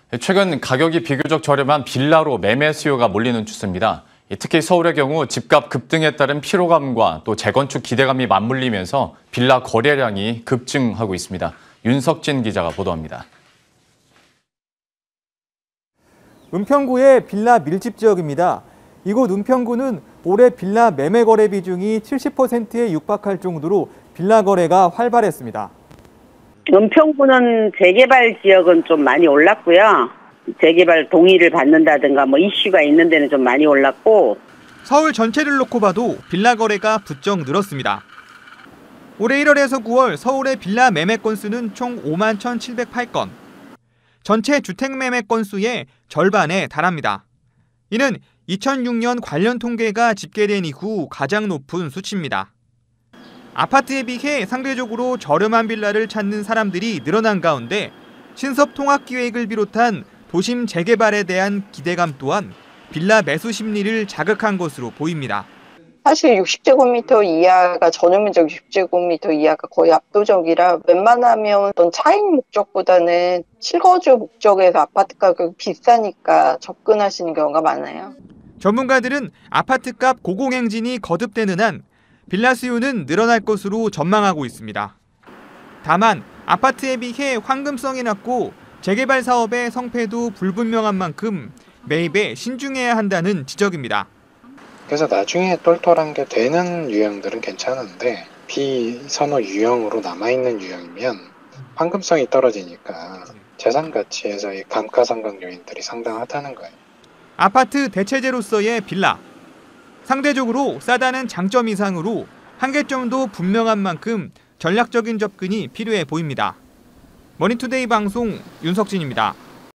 최근 가격이 비교적 저렴한 빌라로 매매 수요가 몰리는 추세입니다. 특히 서울의 경우 집값 급등에 따른 피로감과 또 재건축 기대감이 맞물리면서 빌라 거래량이 급증하고 있습니다. 윤석진 기자가 보도합니다. 은평구의 빌라 밀집 지역입니다. 이곳 은평구는 올해 빌라 매매 거래 비중이 70%에 육박할 정도로 빌라 거래가 활발했습니다. 은평구는 재개발 지역은 좀 많이 올랐고요. 재개발 동의를 받는다든가 이슈가 있는 데는 좀 많이 올랐고. 서울 전체를 놓고 봐도 빌라 거래가 부쩍 늘었습니다. 올해 1월에서 9월 서울의 빌라 매매 건수는 총 5만 1,708건. 전체 주택 매매 건수의 절반에 달합니다. 이는 2006년 관련 통계가 집계된 이후 가장 높은 수치입니다. 아파트에 비해 상대적으로 저렴한 빌라를 찾는 사람들이 늘어난 가운데 신섭 통합 기획을 비롯한 도심 재개발에 대한 기대감 또한 빌라 매수 심리를 자극한 것으로 보입니다. 사실 60제곱미터 이하가 전용면적 60제곱미터 이하가 거의 압도적이라 웬만하면 어떤 차익 목적보다는 실거주 목적에서 아파트 가격이 비싸니까 접근하시는 경우가 많아요. 전문가들은 아파트값 고공행진이 거듭되는 한 빌라 수요는 늘어날 것으로 전망하고 있습니다. 다만 아파트에 비해 황금성이 낮고 재개발 사업의 성패도 불분명한 만큼 매입에 신중해야 한다는 지적입니다. 그래서 나중에 똘똘한 게 되는 유형들은 괜찮은데 비선호 유형으로 남아있는 유형이면 황금성이 떨어지니까 재산 가치에서의 감가상각 요인들이 상당하다는 거예요. 아파트 대체제로서의 빌라. 상대적으로 싸다는 장점 이상으로 한계점도 분명한 만큼 전략적인 접근이 필요해 보입니다. 머니투데이 방송 윤석진입니다.